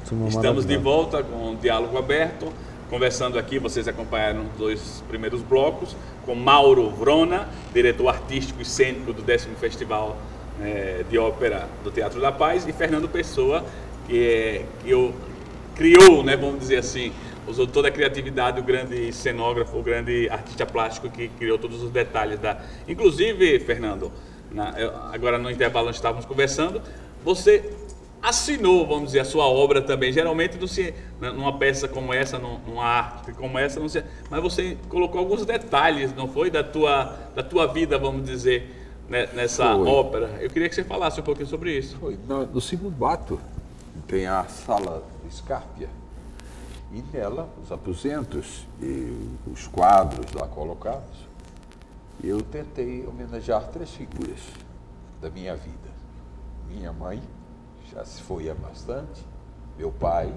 turma Estamos de maravilhosa. volta com o Diálogo Aberto, conversando aqui, vocês acompanharam os 2 primeiros blocos, com Mauro Vrona, diretor artístico e cênico do 10º Festival de Ópera do Teatro da Paz, e Fernando Pessoa, que criou, né, vamos dizer assim, usou toda a criatividade, o grande cenógrafo, o grande artista plástico que criou todos os detalhes da... Inclusive, Fernando, agora no intervalo nós estávamos conversando, você assinou, vamos dizer, a sua obra também. Geralmente, numa peça como essa, numa arte como essa, não sei, mas você colocou alguns detalhes, não foi? Da tua vida, vamos dizer, né, nessa ópera. Eu queria que você falasse um pouquinho sobre isso. Foi. No segundo ato tem a sala Scarpia, e nela os aposentos e os quadros lá colocados, eu tentei homenagear 3 figuras da minha vida. Minha mãe, já se foi há bastante, meu pai,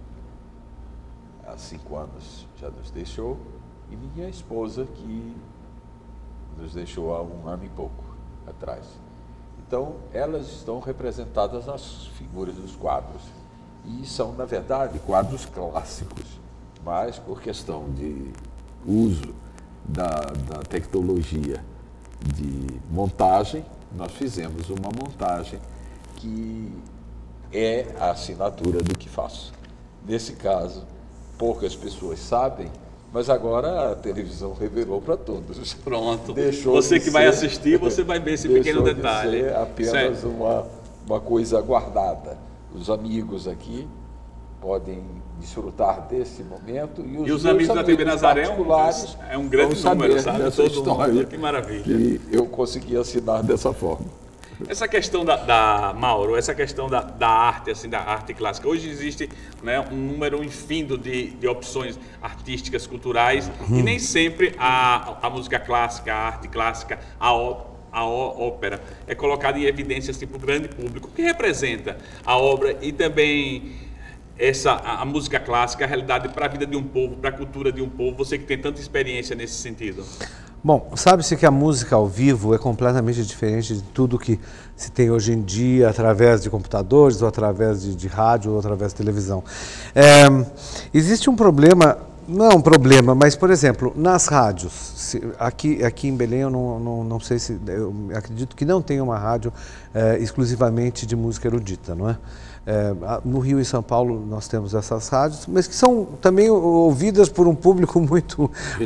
há 5 anos já nos deixou, e minha esposa, que nos deixou há 1 ano e pouco atrás. Então, elas estão representadas nas figuras dos quadros, e são, na verdade, quadros clássicos, mas por questão de uso da tecnologia de montagem, nós fizemos uma montagem que é a assinatura do que faço. Nesse caso, poucas pessoas sabem, mas agora a televisão revelou para todos. Pronto. Você que vai assistir, você vai ver esse pequeno detalhe. De ser apenas uma coisa guardada. Os amigos aqui podem desfrutar desse momento. E os amigos da TV Nazaré é um grande número, sabe? Dessa história. Que maravilha. Que eu consegui assinar dessa forma. Essa questão Mauro, essa questão da arte, assim, da arte clássica. Hoje existe, né, um número infindo de opções artísticas, culturais, e nem sempre a música clássica, a arte clássica, a ópera é colocada em evidência assim, para o grande público. O que representa a obra e também a música clássica, a realidade para a vida de um povo, para a cultura de um povo, você que tem tanta experiência nesse sentido? Bom, sabe-se que a música ao vivo é completamente diferente de tudo que se tem hoje em dia através de computadores, ou através de rádio, ou através de televisão. Existe um problema, não é um problema, mas, por exemplo, nas rádios, aqui em Belém eu não sei se, eu acredito que não tem uma rádio exclusivamente de música erudita, não é? No Rio e São Paulo nós temos essas rádios, mas que são também ouvidas por um público muito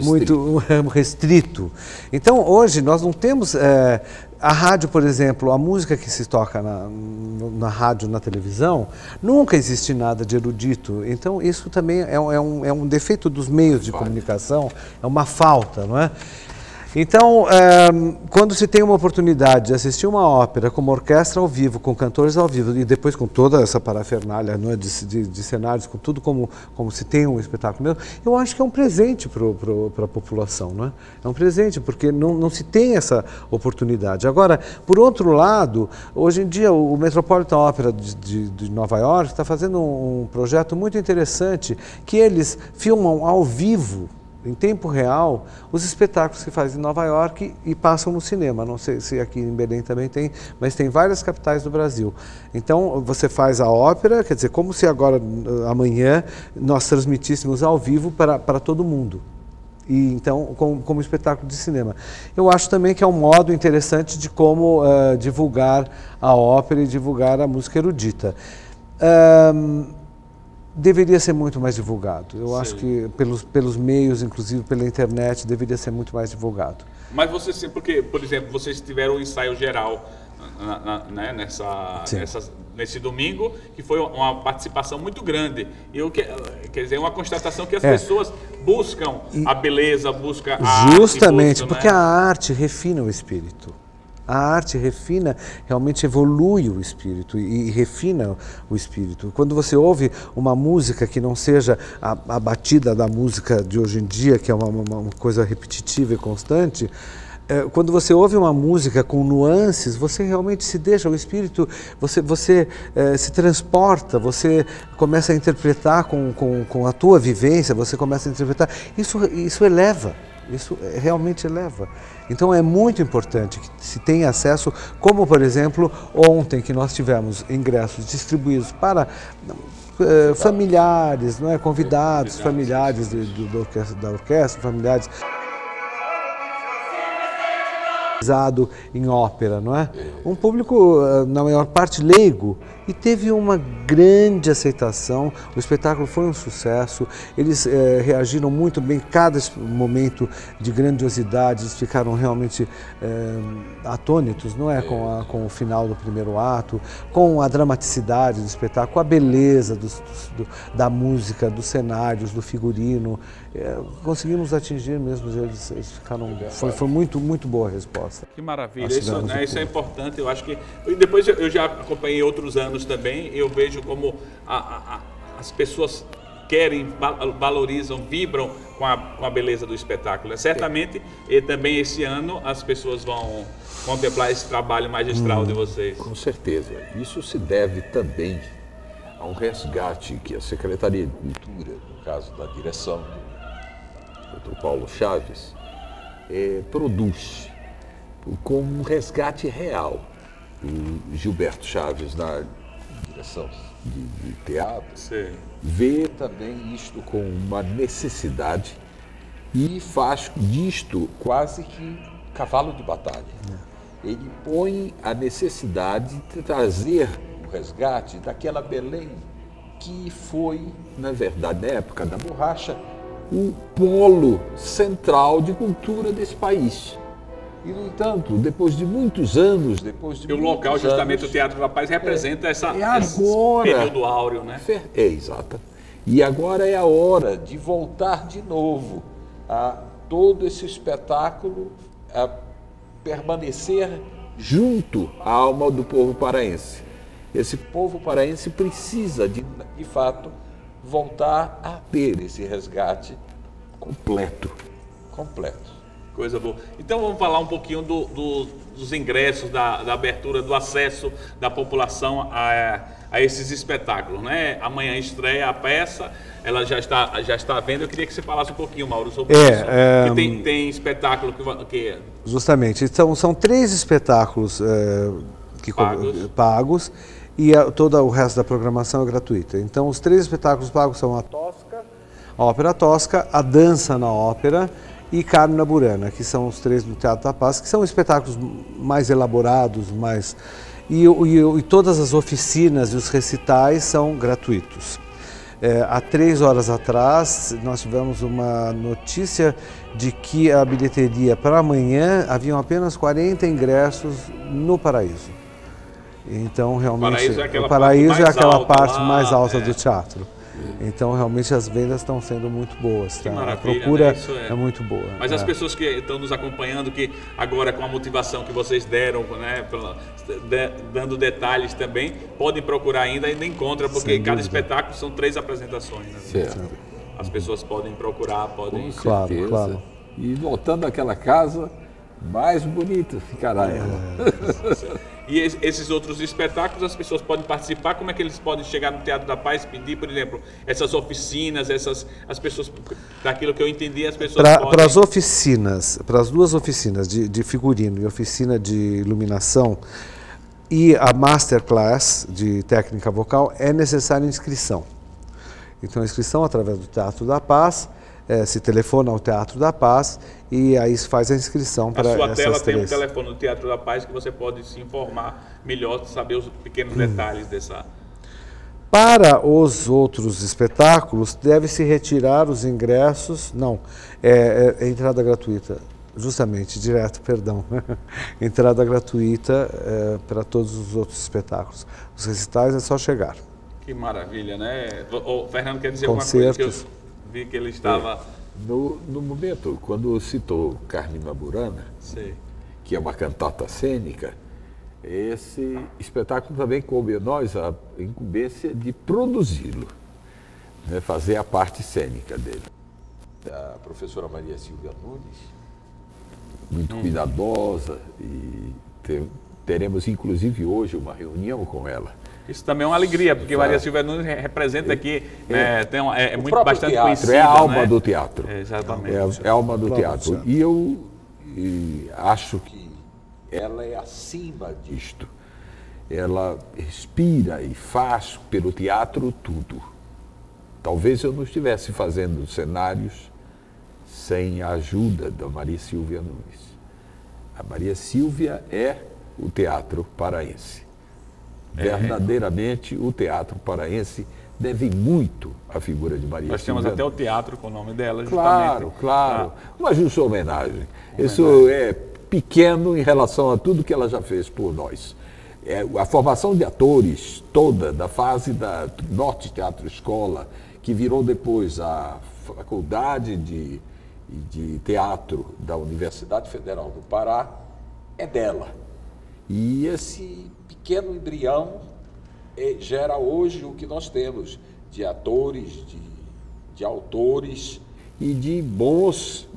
restrito. Então hoje nós não temos a rádio, por exemplo, a música que se toca na rádio, na televisão, nunca existe nada de erudito. Então isso também é um defeito dos meios de comunicação, é uma falta, não é? Então, quando se tem uma oportunidade de assistir uma ópera com uma orquestra ao vivo, com cantores ao vivo, e depois com toda essa parafernália, não é, de cenários, com tudo como se tem um espetáculo mesmo, eu acho que é um presente para a população, não é? É um presente, porque não se tem essa oportunidade. Agora, por outro lado, hoje em dia o Metropolitan Opera de Nova York está fazendo um projeto muito interessante, que eles filmam ao vivo, em tempo real, os espetáculos que fazem em Nova York e passam no cinema. Não sei se aqui em Belém também tem, mas tem várias capitais do Brasil. Então, você faz a ópera, quer dizer, como se agora, amanhã, nós transmitíssemos ao vivo para todo mundo. E, então, como espetáculo de cinema. Eu acho também que é um modo interessante de como divulgar a ópera e divulgar a música erudita. Deveria ser muito mais divulgado. Eu acho que pelos meios, inclusive pela internet, deveria ser muito mais divulgado. Mas você, porque, por exemplo, vocês tiveram um ensaio geral né, nesse domingo, que foi uma participação muito grande. E quer dizer, uma constatação que as pessoas buscam a beleza, buscam a justamente, arte, porque a arte refina o espírito. A arte refina, realmente evolui o espírito e refina o espírito. Quando você ouve uma música que não seja a batida da música de hoje em dia, que é uma coisa repetitiva e constante, quando você ouve uma música com nuances, você realmente se deixa, o espírito, você se transporta, você começa a interpretar com a tua vivência, você começa a interpretar, isso eleva. Isso realmente eleva. Então é muito importante que se tenha acesso, como por exemplo, ontem que nós tivemos ingressos distribuídos para familiares, não é? Convidados, familiares da orquestra, familiares em ópera, não é? Um público, na maior parte, leigo, e teve uma grande aceitação. O espetáculo foi um sucesso, eles reagiram muito bem, cada momento de grandiosidade, eles ficaram realmente atônitos, não é? Com o final do primeiro ato, com a dramaticidade do espetáculo, com a beleza da música, dos cenários, do figurino. Conseguimos atingir mesmo, eles ficaram... Foi muito, muito boa a resposta. Que maravilha, isso é importante. Eu acho que depois eu já acompanhei outros anos também, eu vejo como as pessoas querem, valorizam, vibram com a beleza do espetáculo. Certamente, e também esse ano as pessoas vão contemplar esse trabalho magistral de vocês. Com certeza. Isso se deve também a um resgate que a Secretaria de Cultura, no caso da direção do Dr. Paulo Chaves, produz com um resgate real. O Gilberto Chaves, na direção de teatro, sim, vê também isto com uma necessidade e faz disto quase que cavalo de batalha. Ele põe a necessidade de trazer o resgate daquela Belém que foi, na verdade, na época da borracha, o polo central de cultura desse país. E, no entanto, depois de muitos anos, o local, justamente o Teatro da Paz, representa esse período áureo, né? Exato. E agora é a hora de voltar de novo a todo esse espetáculo, a permanecer junto à alma do povo paraense. Esse povo paraense precisa, de fato, voltar a ter esse resgate completo. Coisa boa. Então vamos falar um pouquinho dos ingressos, da abertura, do acesso da população a esses espetáculos, né? Amanhã estreia a peça, ela já está vendo. Eu queria que você falasse um pouquinho, Mauro, sobre isso. Que tem espetáculo que... Justamente. Então, são 3 espetáculos pagos e todo o resto da programação é gratuita. Então, os 3 espetáculos pagos são a Ópera Tosca, a Dança na Ópera e Carmina Burana, que são os 3 do Teatro da Paz, que são espetáculos mais elaborados, e todas as oficinas e os recitais são gratuitos. Há 3 horas atrás, nós tivemos uma notícia de que a bilheteria para amanhã haviam apenas 40 ingressos no Paraíso. Então, realmente, o Paraíso é aquela parte mais alta do teatro. Então, realmente, as vendas estão sendo muito boas. Tá? A procura, né? É muito boa. Mas as pessoas que estão nos acompanhando, que agora com a motivação que vocês deram, né, dando detalhes também, podem procurar ainda encontram, porque cada espetáculo são 3 apresentações. Né? Certo. As pessoas podem procurar, podem... Com certeza. Claro. E voltando àquela casa, mais bonita ficará ela. E esses outros espetáculos, as pessoas podem participar. Como é que eles podem chegar no Teatro da Paz, pedir, por exemplo, essas oficinas, as pessoas, daquilo que eu entendi, as pessoas podem... Para as oficinas, para as 2 oficinas de figurino e oficina de iluminação e a masterclass de técnica vocal, é necessária inscrição. Então, a inscrição através do Teatro da Paz, se telefona ao Teatro da Paz e aí se faz a inscrição para essas 3. A sua tela tem um telefone do Teatro da Paz que você pode se informar melhor, saber os pequenos detalhes dessa... Para os outros espetáculos, deve-se retirar os ingressos... Não, é entrada gratuita, justamente, entrada gratuita para todos os outros espetáculos. Os recitais é só chegar. Que maravilha, né? O Fernando quer dizer alguma coisa que eu vi que ele estava... No momento, quando citou Carmina Burana, sim, que é uma cantata cênica, esse espetáculo também coube a nós a incumbência de produzi-lo, né, fazer a parte cênica dele. A professora Maria Silvia Nunes, muito cuidadosa, e teremos inclusive hoje uma reunião com ela. Isso também é uma alegria, porque Maria Silvia Nunes representa aqui, bastante teatro, conhecida. É a alma, né? Do teatro. Exatamente. É a alma do teatro. E eu acho que ela é acima disto. ela respira e faz pelo teatro tudo. Talvez eu não estivesse fazendo cenários sem a ajuda da Maria Sílvia Nunes. A Maria Sílvia é o teatro paraense. Verdadeiramente, o teatro paraense deve muito à figura de Maria Sílvia. Nós temos até o teatro com o nome dela, justamente. Claro, claro. Uma justa homenagem. Isso é pequeno em relação a tudo que ela já fez por nós. A formação de atores toda da fase da Norte Teatro Escola, que virou depois a Faculdade de Teatro da Universidade Federal do Pará, é dela. E esse pequeno embrião gera hoje o que nós temos de atores, de autores e de bons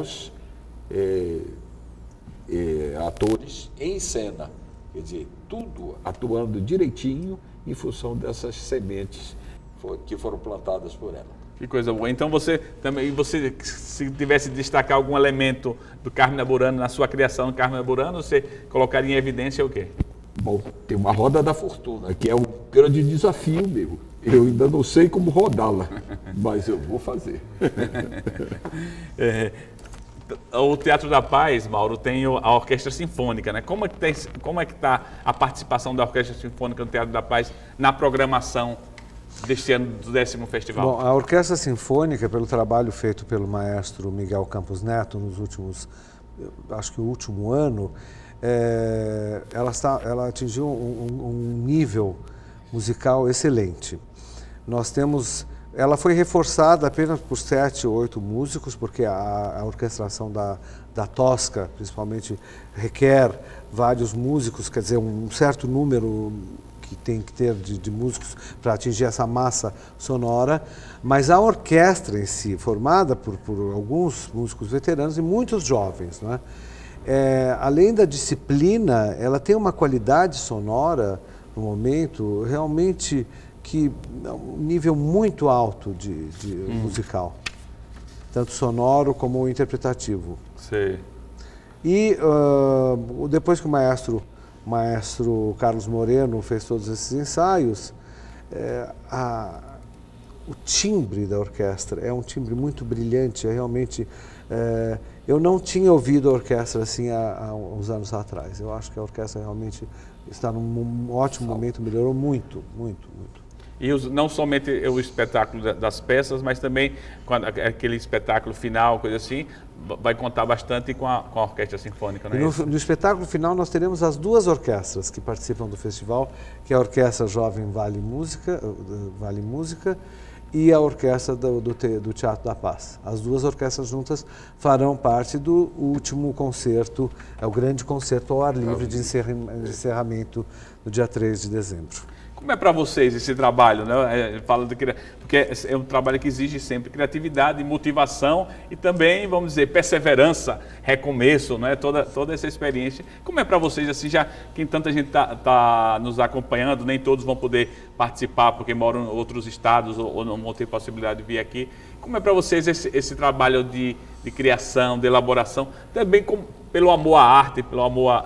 atores em cena. Quer dizer, tudo atuando direitinho em função dessas sementes que foram plantadas por ela. Que coisa boa. Então você, se tivesse de destacar algum elemento do Carmina Burana na sua criação, Carmina Burana, você colocaria em evidência o quê? Bom, tem uma roda da fortuna, que é um grande desafio meu. Eu ainda não sei como rodá-la, mas eu vou fazer. O Teatro da Paz, Mauro, tem a Orquestra Sinfônica, né? Como é que está a participação da Orquestra Sinfônica no Teatro da Paz na programação deste ano do 10º festival? Bom, a Orquestra Sinfônica, pelo trabalho feito pelo maestro Miguel Campos Neto nos últimos, acho que o último ano, ela atingiu um nível musical excelente. Nós temos, ela foi reforçada apenas por 7 ou 8 músicos, porque a orquestração da Tosca, principalmente, requer vários músicos, quer dizer, um certo número que tem que ter de músicos para atingir essa massa sonora, mas a orquestra em si, formada por alguns músicos veteranos e muitos jovens, né? Além da disciplina, ela tem uma qualidade sonora, no momento, realmente um nível muito alto de musical, tanto sonoro como interpretativo. Sei. E depois que o maestro Carlos Moreno fez todos esses ensaios, o timbre da orquestra é um timbre muito brilhante, realmente. Eu não tinha ouvido a orquestra assim há uns anos atrás. Eu acho que a orquestra realmente está num ótimo momento, melhorou muito, muito, muito. E não somente o espetáculo das peças, mas também aquele espetáculo final, coisa assim, vai contar bastante com a Orquestra Sinfônica, não é isso? No espetáculo final nós teremos as 2 orquestras que participam do festival, que é a Orquestra Jovem Vale Música e a Orquestra do Teatro da Paz. As 2 orquestras juntas farão parte do último concerto, o grande concerto ao ar livre de encerramento no dia 3 de dezembro. Como é para vocês esse trabalho, né? Porque é um trabalho que exige sempre criatividade, motivação e também, vamos dizer, perseverança, recomeço, né? Toda essa experiência. Como é para vocês, assim, já que tanta gente tá nos acompanhando, nem todos vão poder participar porque moram em outros estados ou não vão ter possibilidade de vir aqui. Como é para vocês esse trabalho de criação, de elaboração, também pelo amor à arte, pelo amor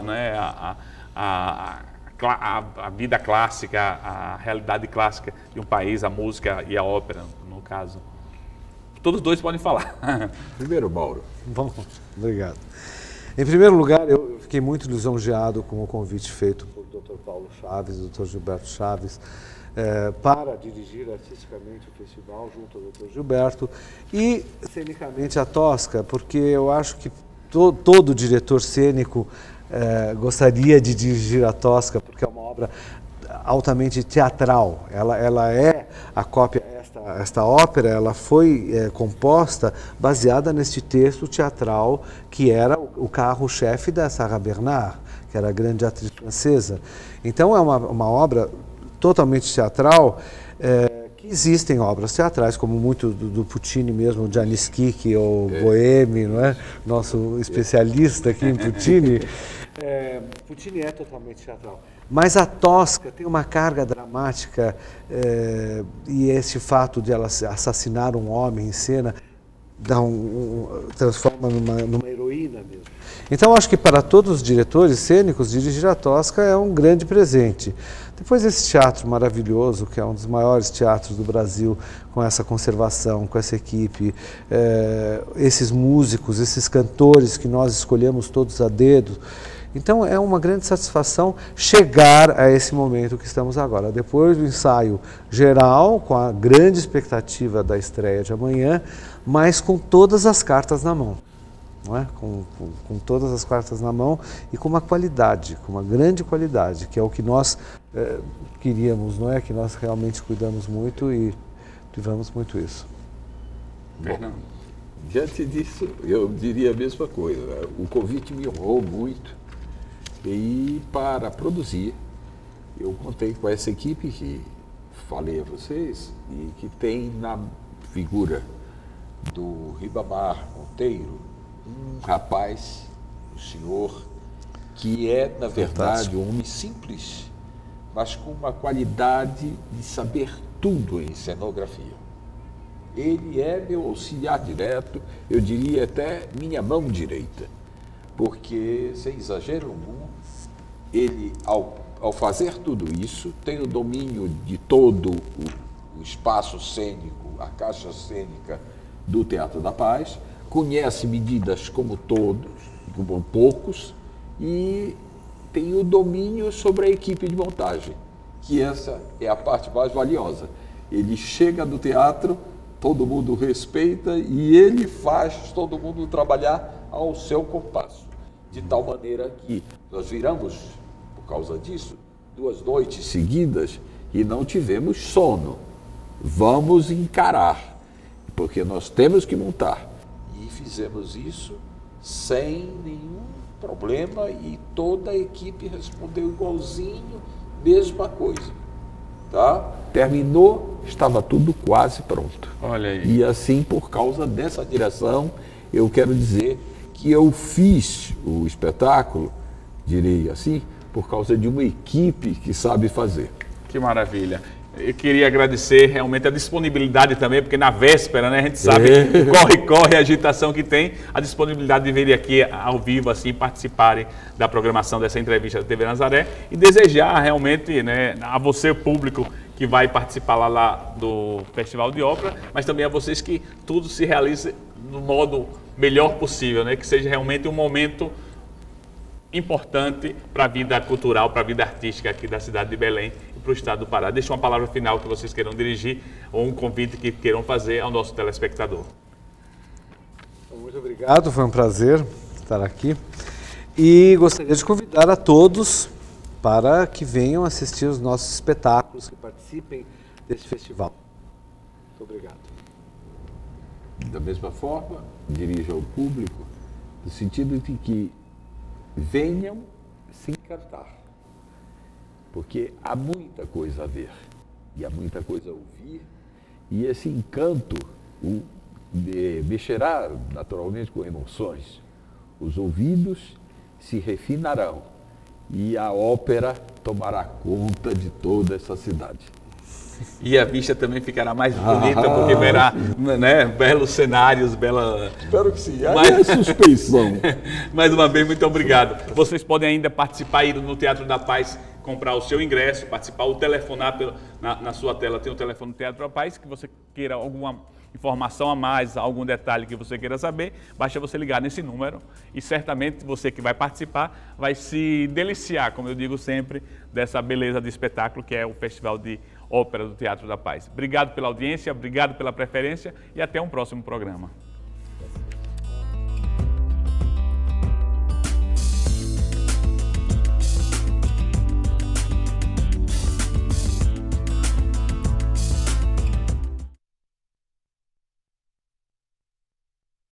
a vida clássica, a realidade clássica de um país, a música e a ópera, no caso. Todos 2 podem falar. Primeiro, Mauro. Vamos, obrigado. Em primeiro lugar, eu fiquei muito lisonjeado com o convite feito por Dr. Paulo Chaves, Dr. Gilberto Chaves, para dirigir artisticamente o festival junto ao Dr. Gilberto e cenicamente a Tosca, porque eu acho que todo diretor cênico gostaria de dirigir a Tosca, porque é uma obra altamente teatral. Ela é a cópia, esta ópera, ela foi composta baseada neste texto teatral que era o carro-chefe da Sarah Bernard, que era a grande atriz francesa. Então é uma obra totalmente teatral. Que existem obras teatrais, como muito do Puccini mesmo, o Janisky ou Bohème, não é? Nosso especialista aqui em Puccini. Puccini é totalmente teatral. Mas a Tosca tem uma carga dramática e esse fato de ela assassinar um homem em cena transforma numa heroína mesmo. Então, acho que para todos os diretores cênicos, dirigir a Tosca é um grande presente. Depois esse teatro maravilhoso, que é um dos maiores teatros do Brasil, com essa conservação, com essa equipe, esses músicos, esses cantores que nós escolhemos todos a dedo. Então é uma grande satisfação chegar a esse momento que estamos agora. Depois do ensaio geral, com a grande expectativa da estreia de amanhã, mas com todas as cartas na mão. Não é? Com todas as cartas na mão e com uma qualidade, com uma grande qualidade, que é o que nós queríamos, não é? Que nós realmente cuidamos muito e privamos muito isso. Bom, diante disso, eu diria a mesma coisa. O convite me honrou muito e para produzir, eu contei com essa equipe que falei a vocês e que tem na figura do Ribamar Monteiro um rapaz, um senhor, que é, na verdade, um homem simples, mas com uma qualidade de saber tudo em cenografia. Ele é meu auxiliar direto, eu diria até minha mão direita, porque, sem exagero algum, ele, ao fazer tudo isso, tem o domínio de todo o espaço cênico, a caixa cênica do Teatro da Paz, conhece medidas como todos, como poucos, e tem o domínio sobre a equipe de montagem, que essa é a parte mais valiosa. Ele chega no teatro, todo mundo respeita e ele faz todo mundo trabalhar ao seu compasso, de tal maneira que nós viramos, por causa disso, 2 noites seguidas e não tivemos sono. Vamos encarar, porque nós temos que montar. E fizemos isso sem nenhum problema e toda a equipe respondeu igualzinho, mesma coisa. Tá? Terminou, estava tudo quase pronto. Olha aí. E assim, por causa dessa direção, eu quero dizer que eu fiz o espetáculo, direi assim, por causa de uma equipe que sabe fazer. Que maravilha. Eu queria agradecer realmente a disponibilidade também, porque na véspera, né, a gente sabe o corre-corre, a agitação que tem, a disponibilidade de vir aqui ao vivo, assim, participarem da programação dessa entrevista da TV Nazaré e desejar realmente, né, a você, público, que vai participar lá do Festival de Ópera, mas também a vocês que tudo se realize do modo melhor possível, né, que seja realmente um momento importante para a vida cultural, para a vida artística aqui da cidade de Belém e para o estado do Pará. Deixa uma palavra final que vocês queiram dirigir ou um convite que queiram fazer ao nosso telespectador. Muito obrigado, foi um prazer estar aqui e gostaria de convidar a todos para que venham assistir os nossos espetáculos, que participem desse festival. Muito obrigado. Da mesma forma, dirijo ao público, no sentido de que venham se encantar, porque há muita coisa a ver e há muita coisa a ouvir, e esse encanto mexerá naturalmente com emoções. Os ouvidos se refinarão e a ópera tomará conta de toda essa cidade. E a vista também ficará mais bonita, porque verá, né, belos cenários, bela... Espero que sim. Aí é suspeição. Mais uma vez, muito obrigado. Vocês podem ainda participar, ir no Teatro da Paz, comprar o seu ingresso, participar, ou telefonar na sua tela. Tem o telefone do Teatro da Paz, que você queira alguma informação a mais, algum detalhe que você queira saber, basta você ligar nesse número e certamente você que vai participar vai se deliciar, como eu digo sempre, dessa beleza de espetáculo que é o Festival de Ópera do Teatro da Paz. Obrigado pela audiência, obrigado pela preferência e até um próximo programa.